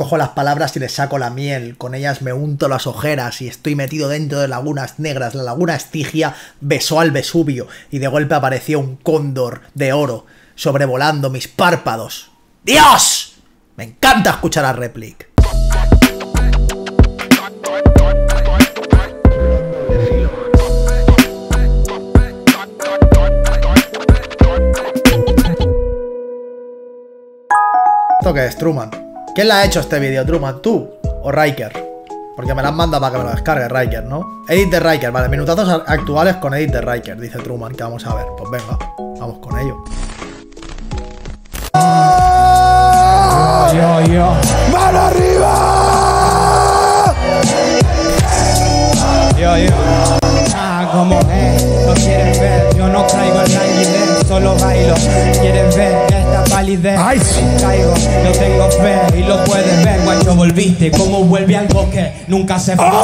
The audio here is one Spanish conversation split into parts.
cojo las palabras y les saco la miel, con ellas me unto las ojeras y estoy metido dentro de lagunas negras. La laguna Estigia besó al Vesubio y de golpe apareció un cóndor de oro sobrevolando mis párpados. ¡Dios! Me encanta escuchar a Replic. ¿Esto qué es, Truman? ¿Quién le ha hecho este vídeo, Truman? ¿Tú o Riker? Porque me la han mandado para que me lo descargue Riker, ¿no? Edit de Riker, vale, minutazos actuales con edit de Riker, dice Truman, que vamos a ver. Pues venga, vamos con ello. ¡Mano arriba! Como lo quieres ver, yo no caigo en languidez, solo bailo. Quieres ver esta palidez, caigo, no tengo fe y lo puedes ver. Cuando volviste, como vuelve algo que nunca se fue.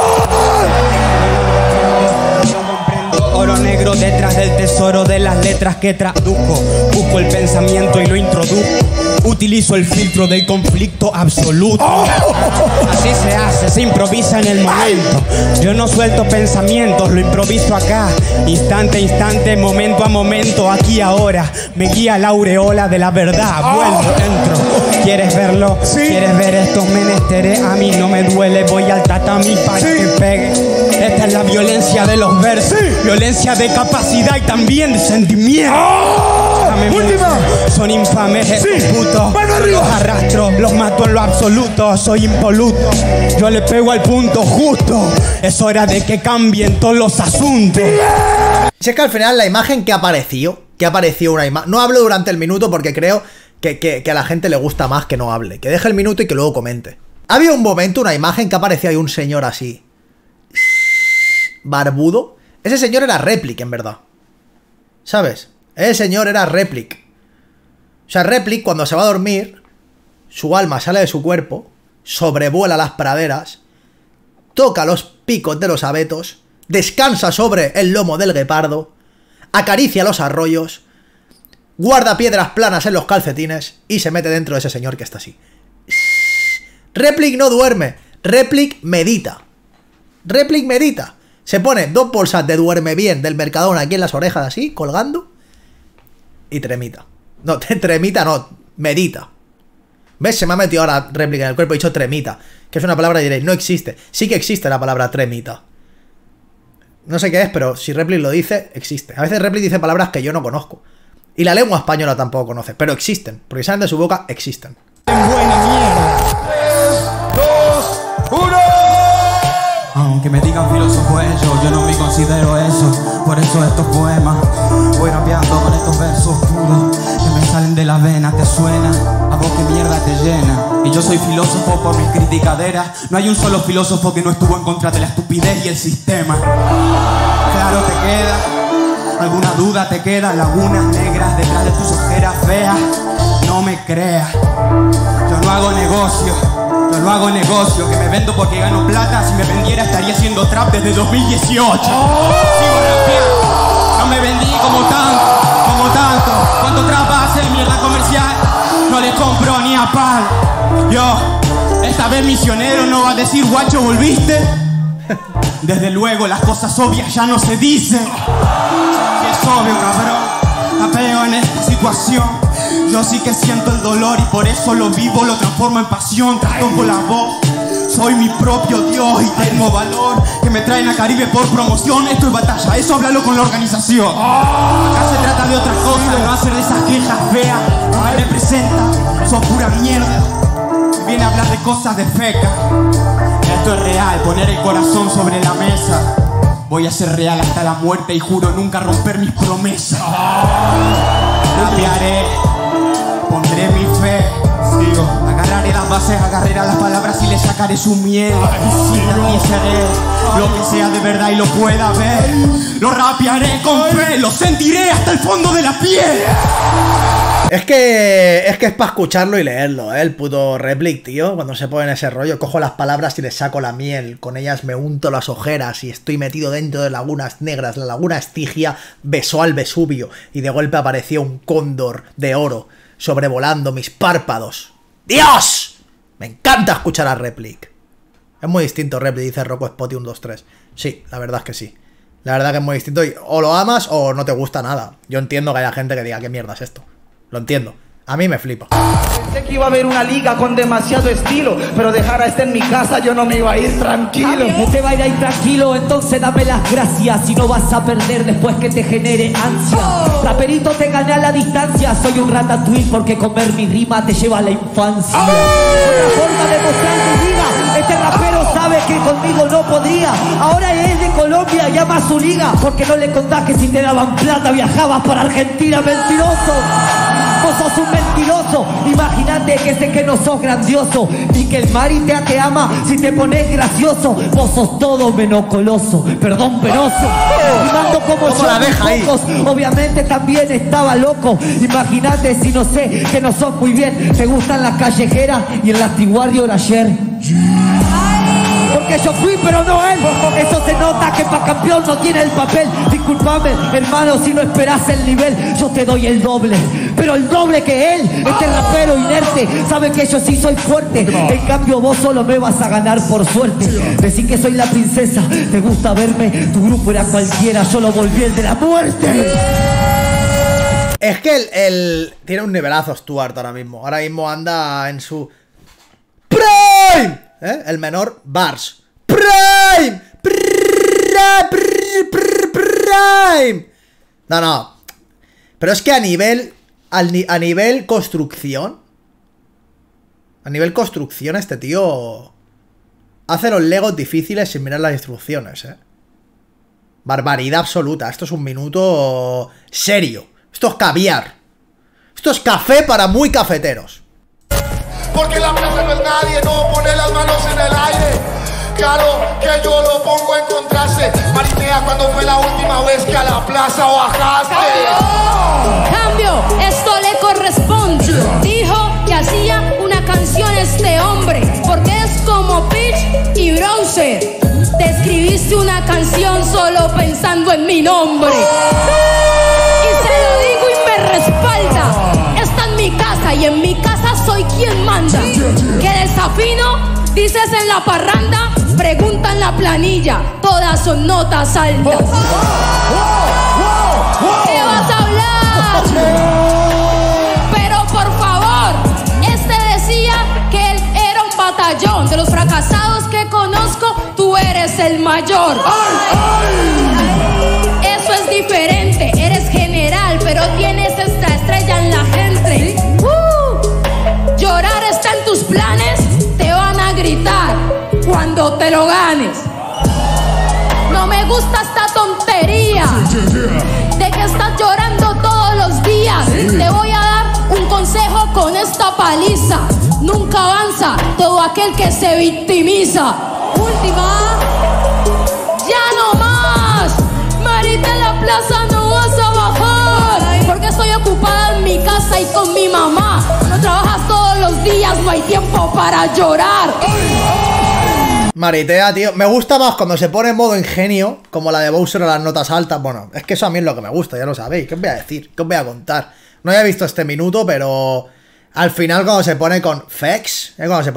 Oro negro detrás del tesoro de las letras que traduzco. Busco el pensamiento y lo introduzco. Utilizo el filtro del conflicto absoluto. Así se hace, se improvisa en el momento. Yo no suelto pensamientos, lo improviso acá. Instante a instante, momento a momento, aquí ahora. Me guía la aureola de la verdad. Vuelvo, entro. ¿Quieres verlo? Sí. ¿Quieres ver estos menesteres? A mí no me duele, voy al tatami para que pegue. Esta es la violencia de los versos. Violencia de capacidad y también de sentimiento. ¡Última! Son infames estos putos. Los arrastro, los mato en lo absoluto. Soy impoluto, yo le pego al punto justo. Es hora de que cambien todos los asuntos. Si es que al final la imagen que apareció una imagen. No hablo durante el minuto porque creo que a la gente le gusta más que no hable. Que deje el minuto y que luego comente. Había un momento, una imagen que aparecía ahí un señor así, barbudo. Ese señor era Replic, en verdad. ¿Sabes? Ese señor era Replic. O sea, Replic, cuando se va a dormir, su alma sale de su cuerpo, sobrevuela las praderas, toca los picos de los abetos, descansa sobre el lomo del guepardo, acaricia los arroyos, guarda piedras planas en los calcetines y se mete dentro de ese señor que está así. Replic no duerme, Replic medita. Replic medita. Se pone 2 bolsas de duerme bien del Mercadona aquí en las orejas así, colgando, y tremita. No, tremita no, medita. ¿Ves? Se me ha metido ahora Réplica en el cuerpo, he dicho tremita, que es una palabra, diréis, no existe. Sí que existe la palabra tremita. No sé qué es, pero si Replic lo dice, existe. A veces Replic dice palabras que yo no conozco. Y la lengua española tampoco conoce, pero existen. Porque salen de su boca, existen. Buena mierda. 3, 2, 1. Aunque me digan filósofo yo no me considero eso. Por eso estos poemas voy rapeando con estos versos puros que me salen de la vena. ¿Te suena? ¿A vos qué mierda te llena? Y yo soy filósofo por mis criticaderas. No hay un solo filósofo que no estuvo en contra de la estupidez y el sistema. Claro te queda, alguna duda te queda. Lagunas negras detrás de tus ojeras feas. No me creas, yo no hago negocio. Yo no hago negocio, que me vendo porque gano plata. Si me vendiera estaría haciendo trap desde 2018. Sigo rapeando, no me vendí como tanto. ¿Cuánto trap hace mierda comercial? No le compro ni a pal. Yo, esta vez misionero no va a decir guacho, ¿volviste? Desde luego las cosas obvias ya no se dicen. Si es obvio, cabrón, apego en esta situación. Yo sí que siento el dolor y por eso lo vivo, lo transformo en pasión, trato con la voz. Soy mi propio Dios y tengo valor que me traen a Caribe por promoción. Esto es batalla, eso háblalo con la organización. Acá se trata de otras cosas, no hacer de esas quejas feas. No me representa, sos pura mierda. Se viene a hablar de cosas de feca. Esto es real, poner el corazón sobre la mesa. Voy a ser real hasta la muerte y juro nunca romper mis promesas. Rapearé, pondré mi fe. Sigo. Agarraré las bases, agarraré las palabras y le sacaré su miel. Y seré lo que sea de verdad y lo pueda ver. Lo rapearé con fe, lo sentiré hasta el fondo de la piel. Es que es para escucharlo y leerlo, el puto Replic, tío. Cuando se pone en ese rollo, cojo las palabras y les saco la miel. Con ellas me unto las ojeras y estoy metido dentro de lagunas negras. La laguna Estigia besó al Vesubio y de golpe apareció un cóndor de oro sobrevolando mis párpados. ¡Dios! Me encanta escuchar a Replic. Es muy distinto, Replic, dice Rocco Spotty 123. Sí, la verdad es que sí. La verdad que es muy distinto. Y o lo amas o no te gusta nada. Yo entiendo que haya gente que diga, ¿qué mierda es esto? Lo entiendo. A mí me flipa. Pensé que iba a haber una liga con demasiado estilo, pero dejar a este en mi casa yo no me iba a ir tranquilo. No te va a ir ahí tranquilo, entonces dame las gracias. Y no vas a perder después que te genere ansia. Raperito, te gané a la distancia. Soy un ratatouille porque comer mi rima te lleva a la infancia. Otra forma de mostrar mi liga. Este rapero sabe que conmigo no podría. Ahora es de Colombia, llama a su liga. Porque no le contás que si te daban plata viajabas para Argentina, mentiroso. Vos sos un mentiroso. Imagínate que sé que no sos grandioso, ni que el Maritea te ama si te pones gracioso. Vos sos todo menos coloso, perdón, penoso. Rimando como yo, la deja ahí? pocos. Obviamente también estaba loco. Imagínate si no sé que no sos muy bien. Te gustan las callejeras y el Lastiguardio era ayer. Porque yo fui pero no él. Eso se nota que pa' campeón no tiene el papel. Disculpame, hermano, si no esperás el nivel. Yo te doy el doble, pero el doble que él. Este rapero inerte sabe que yo sí soy fuerte. En cambio vos solo me vas a ganar por suerte. Decís que soy la princesa, te gusta verme. Tu grupo era cualquiera, yo lo volví el de la muerte. Es que el tiene un nivelazo Stuart ahora mismo. Ahora mismo anda en su prime. El menor Bars. Prime. Prime. No. Pero es que a nivel construcción. A nivel construcción este tío hace los legos difíciles sin mirar las instrucciones, Barbaridad absoluta. Esto es un minuto serio. Esto es caviar. Esto es café para muy cafeteros. Porque la plaza no es nadie, no pone las manos en el aire. Claro que yo lo pongo en contraste. Maritea, cuando fue la última vez que a la plaza bajaste. Cambio, esto le corresponde. Dijo que hacía una canción este hombre, porque es como Peach y Bronzer. Te escribiste una canción solo pensando en mi nombre. Y se lo digo y me respalda. Está en mi casa y en mi casa soy quien manda. Que desafino, dices en la parranda, pregunta en la planilla, todas son notas altas. ¿Qué vas a hablar? Pero por favor, este decía que él era un batallón. De los fracasados que conozco, tú eres el mayor. Eso es diferente, eres general, pero tienes esta estrella en la gente. Llorar está en tus planes, te van a gritar cuando te lo ganes. No me gusta esta tontería de que estás llorando todos los días. Te voy a dar un consejo con esta paliza: nunca avanza todo aquel que se victimiza. Última, ya no más. Marita, en la plaza no vas a bajar, porque estoy ocupada en mi casa y con mi mamá. No trabajas todos los días, no hay tiempo para llorar. Maritea, tío. Me gusta más cuando se pone en modo ingenio, como la de Bowser a las notas altas. Bueno, es que eso a mí es lo que me gusta, ya lo sabéis. ¿Qué os voy a decir? ¿Qué os voy a contar? No había visto este minuto, pero al final cuando se pone con Fex,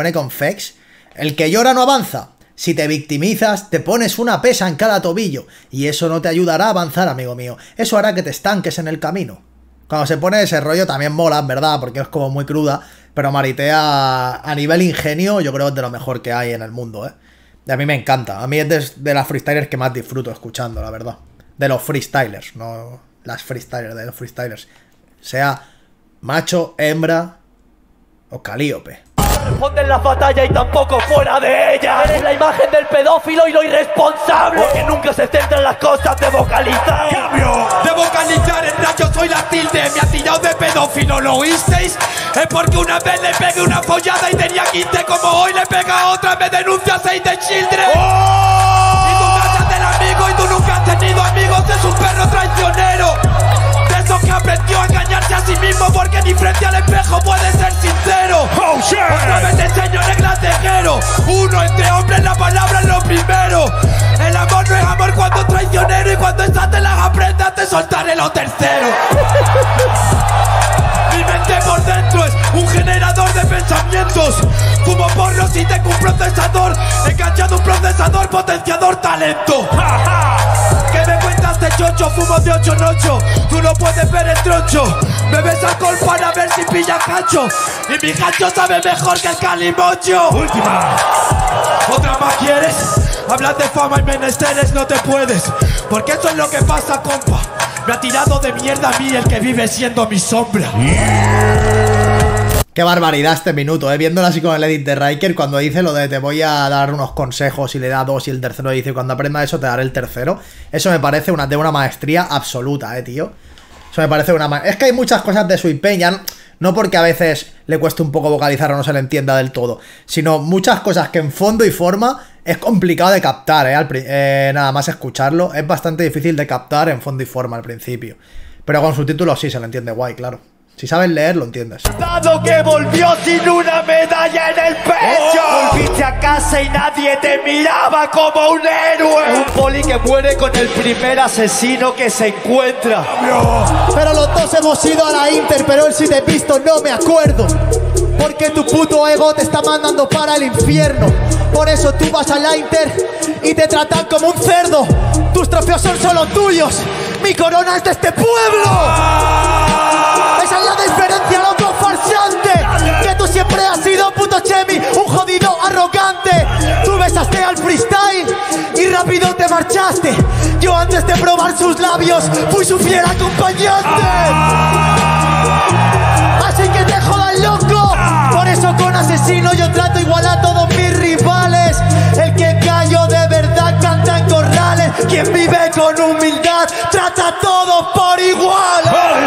el que llora no avanza. Si te victimizas, te pones una pesa en cada tobillo, y eso no te ayudará a avanzar, amigo mío. Eso hará que te estanques en el camino. Cuando se pone ese rollo también mola, en verdad, porque es como muy cruda. Pero Maritea, a nivel ingenio, yo creo que es de lo mejor que hay en el mundo, Y a mí me encanta. A mí es de las freestylers que más disfruto escuchando, la verdad. De los freestylers, no las freestylers, de los freestylers. Sea macho, hembra o calíope. Responde en la batalla y tampoco fuera de ella. Eres la imagen del pedófilo y lo irresponsable, porque nunca se centran las cosas de vocalizar. Cambio de vocalizar, en yo soy la tilde. Me ha tirado de pedófilo, ¿lo oísteis? Es porque una vez le pegué una follada y tenía 15. Como hoy le pega a otra, me denuncia Save the Children. Y tú me haces del amigo y tú nunca has tenido amigos. Es un perro traicionero, de esos que aprendió a engañarse a sí mismo, porque ni frente al espejo puede ser sincero. Otra vez te enseño reglas de guerrero. Uno entre hombres, la palabra es lo primero. El amor no es amor cuando es traicionero, y cuando esas te las aprendas te soltaré lo tercero. Mi mente por dentro es un generador de pensamientos. Fumo porros y tengo un procesador, enganchado un procesador, potenciador, talento. ¿Qué me cuentas de chocho? Fumo de 8 en 8, tú no puedes ver el troncho. Bebes alcohol para ver si pilla cacho, y mi cacho sabe mejor que el calimocho. Última. ¿Otra más quieres? Hablas de fama y menesteres, no te puedes, porque eso es lo que pasa, compa. Me ha tirado de mierda a mí el que vive siendo mi sombra. Qué barbaridad este minuto, viéndolo así con el edit de Riker, cuando dice lo de te voy a dar unos consejos y le da 2 y el tercero dice cuando aprenda eso te daré el tercero. Eso me parece de una maestría absoluta, tío. Eso me parece Es que hay muchas cosas de Sweet Pain, ya no porque a veces le cueste un poco vocalizar o no se le entienda del todo, sino muchas cosas que en fondo y forma es complicado de captar, nada más escucharlo. Es bastante difícil de captar en fondo y forma al principio, pero con subtítulos sí se le entiende guay, claro. Si sabes leer, lo entiendes. Dado que volvió sin una medalla en el pecho. Volviste a casa y nadie te miraba como un héroe. Un poli que muere con el primer asesino que se encuentra. Pero los dos hemos ido a la Inter, pero él si te he visto no me acuerdo. Porque tu puto ego te está mandando para el infierno. Por eso tú vas a la Inter y te tratan como un cerdo. Tus trofeos son solo tuyos. Mi corona es de este pueblo. Esa es la diferencia, loco farsante. Que tú siempre has sido puto Chemi, un jodido arrogante. Tú besaste al freestyle y rápido te marchaste. Yo antes de probar sus labios fui su fiel acompañante. Así que te jodas, loco. Por eso con asesino yo trato igual a todos mis rivales. El que callo de verdad canta en corrales. Quien vive con humildad trata a todos por igual.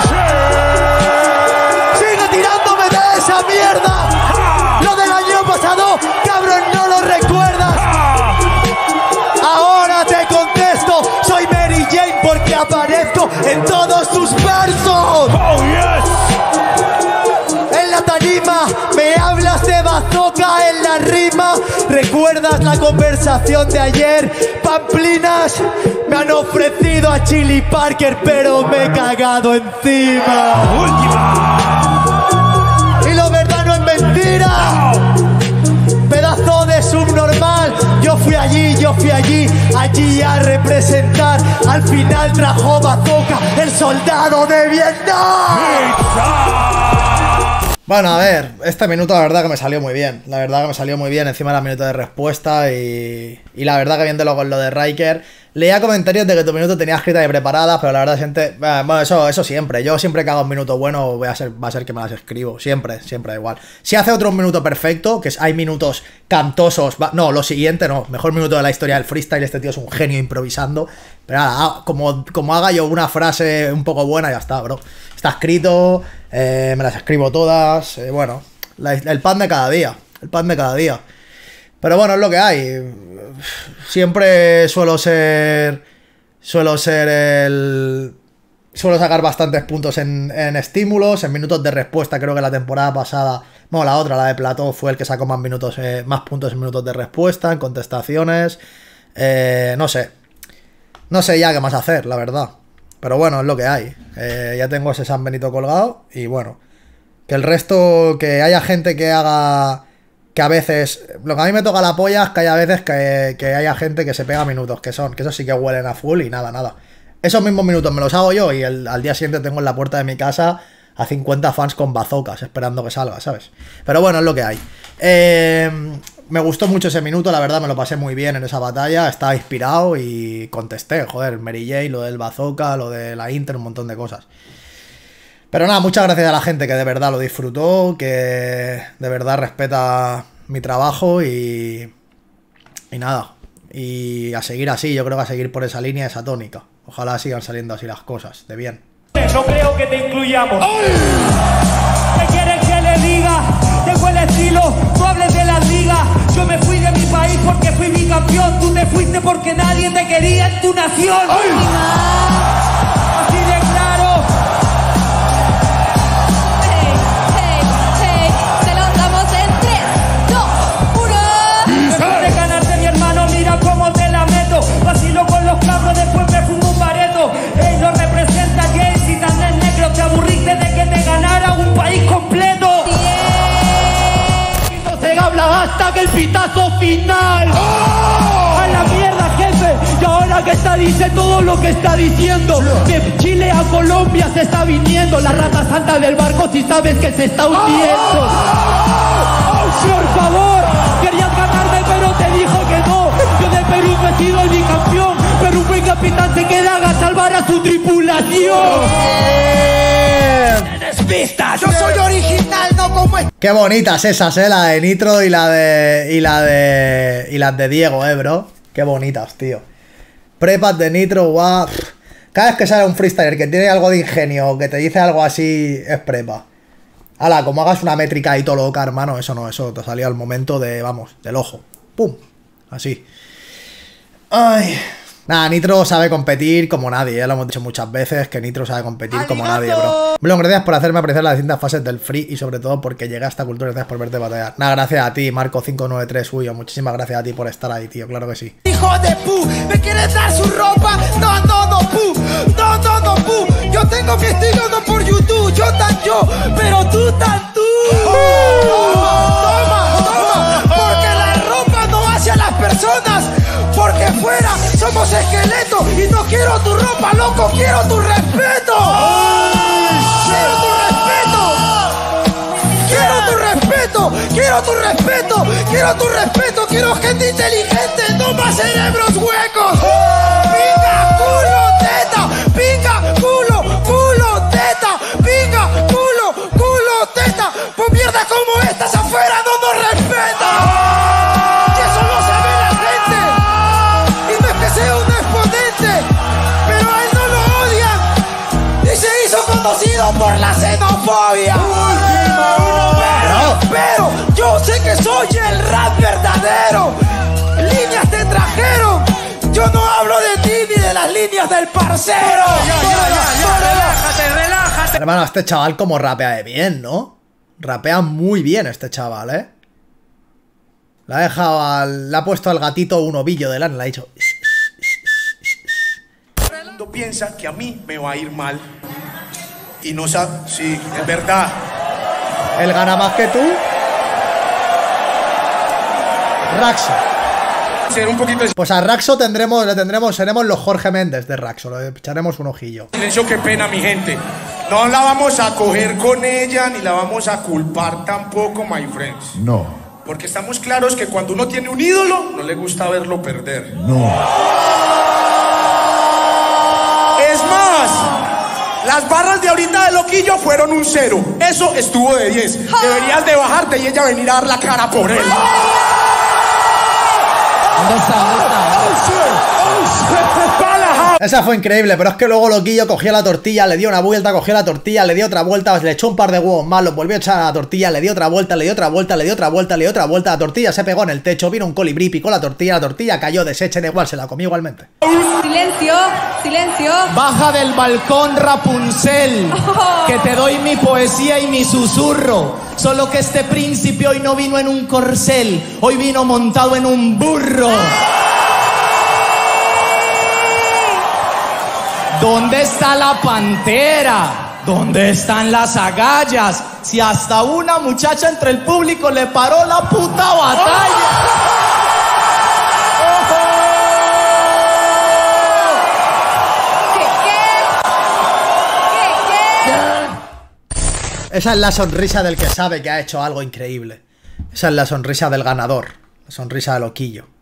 Sigue tirándome de esa mierda. Lo del año pasado, cabrón, no lo recuerdas. Ahora te contesto, soy Mary Jane porque aparezco en todos tus versos. En la tarima me hablas de bazooka en la rima. ¿Recuerdas la conversación de ayer? Pamplinas me han ofrecido a Chili Parker, pero me he cagado encima. Y lo verdad no es mentira. Pedazo de subnormal. Yo fui allí a representar. Al final trajo bazooka, el soldado de Vietnam. Bueno, a ver, este minuto la verdad que me salió muy bien. La verdad que me salió muy bien, encima era minuto de respuesta y la verdad que viéndolo con lo de Riker, leía comentarios de que tu minuto tenía escrita y preparada, pero la verdad gente, bueno, eso siempre. Yo siempre que hago un minuto bueno va a ser que me las escribo, siempre da igual. Si hace otro minuto perfecto, que hay minutos cantosos, no, lo siguiente no, mejor minuto de la historia del freestyle, este tío es un genio improvisando. Pero nada, como haga yo una frase un poco buena, ya está, bro. Está escrito, me las escribo todas, bueno, el pan de cada día, Pero bueno, es lo que hay. Siempre suelo sacar bastantes puntos en estímulos, en minutos de respuesta. Creo que la temporada pasada, bueno, la otra, la de Plató, fue el que sacó más puntos en minutos de respuesta, en contestaciones. No sé ya qué más hacer, la verdad. Pero bueno, es lo que hay. Ya tengo ese San Benito colgado. Y bueno, que el resto, que haya gente que haga... Que a veces... Lo que a mí me toca la polla es que haya veces que haya gente que se pega minutos, que eso sí que huelen a full y nada. Esos mismos minutos me los hago yo y al día siguiente tengo en la puerta de mi casa a 50 fans con bazocas esperando que salga, ¿sabes? Pero bueno, es lo que hay. Me gustó mucho ese minuto, la verdad me lo pasé muy bien en esa batalla, estaba inspirado y contesté, joder, Mary Jane, lo del bazooka, lo de la Inter, un montón de cosas. Pero nada, muchas gracias a la gente que de verdad lo disfrutó, que de verdad respeta mi trabajo y nada, y a seguir así, yo creo que a seguir por esa línea, esa tónica. Ojalá sigan saliendo así las cosas, de bien. No creo que te incluyamos. ¿Qué quieres que le diga? Tengo el estilo, tú hables de la liga. Yo me fui de mi país porque fui mi campeón. Tú te fuiste porque nadie te quería en tu nación. Así de claro. Hey, se lo damos en 3, 2, 1. Después de ganarte, mi hermano, mira cómo te la meto. Vacilo con los cabros, después me fumo un bareto. Ey, no representa James y tan negro. Te aburriste de que te ganara un país completo. resultado final. A la mierda, jefe. Y ahora que está, dice todo lo que está diciendo. De Chile a Colombia se está viniendo. La rata santa del barco, si sabes que se está hundiendo. Por favor, querías ganarme, pero te dijo que no. Yo de Perú no he sido el bicampeón, pero un buen capitán se queda a salvar a su tripulación. Despistas. Yo soy original, no como es. Qué bonitas esas, la de Nitro y las de Diego, bro. Qué bonitas, tío. Prepas de Nitro, guau. Cada vez que sale un freestyler que tiene algo de ingenio o que te dice algo así, es prepa. Ala, como hagas una métrica y todo loca, hermano, eso no, eso te salía al momento de, vamos, del ojo. ¡Pum! Así. Ay. Nada, Nitro sabe competir como nadie, lo hemos dicho muchas veces, que Nitro sabe competir como nadie, bro. Blon, gracias por hacerme apreciar las distintas fases del free y sobre todo porque llegué a esta cultura, gracias por verte batallar. Nada, gracias a ti, Marco593, Huyo, muchísimas gracias a ti por estar ahí, tío, claro que sí. Hijo de pu, ¿me quieres dar su ropa? No, pu, no, pu. Yo tengo mi estilo no por YouTube, yo tan yo, pero tú tan tú. Toma, porque la ropa no hace a las personas, porque fuera somos esqueletos y no quiero tu ropa, loco, quiero tu respeto. Quiero tu respeto, quiero gente inteligente, no más cerebros huecos. Pinga, culo, teta, pinga, culo, teta, pinga, culo, teta. Pues mierda como estas afuera no nos respetan. Y eso lo sabe la gente. Y no es que sea un exponente, pero a él no lo odian. Y se hizo conocido por la xenofobia. Pero yo sé que soy el rap verdadero. Líneas te trajeron. Yo no hablo de ti ni de las líneas del parcero. Relájate. Hermano, este chaval como rapea de bien, ¿no? Rapea muy bien este chaval, ¿eh? Le ha dejado le ha puesto al gatito un ovillo de lana, le ha dicho. Todo el mundo piensa que a mí me va a ir mal. Y no sabe, sí, es verdad. Él gana más que tú. Raxo. Ser un poquito de Pues a Raxo seremos los Jorge Méndez de Raxo, le echaremos un ojillo. silencio, qué pena, mi gente. No la vamos a coger con ella, ni la vamos a culpar tampoco, my friends. No. Porque estamos claros que cuando uno tiene un ídolo, no le gusta verlo perder. No. Es más, las barras de ahorita de Loquillo fueron un 0. Eso estuvo de 10. Deberías de bajarte y ella venir a dar la cara por él. ¿Dónde está? Esa fue increíble, pero es que luego Loquillo cogió la tortilla, le dio una vuelta, cogió la tortilla, le dio otra vuelta, le echó un par de huevos más, los volvió a echar a la tortilla, le dio otra vuelta, le dio otra vuelta, le dio otra vuelta, le dio otra vuelta, la tortilla se pegó en el techo, vino un colibrí, picó la tortilla cayó deshecha, da igual, se la comió igualmente. Silencio. Baja del balcón, Rapunzel, que te doy mi poesía y mi susurro. Solo que este príncipe hoy no vino en un corcel, hoy vino montado en un burro. ¿Dónde está la pantera? ¿Dónde están las agallas? Si hasta una muchacha entre el público le paró la puta batalla. Esa es la sonrisa del que sabe que ha hecho algo increíble. Esa es la sonrisa del ganador, la sonrisa de Loquillo.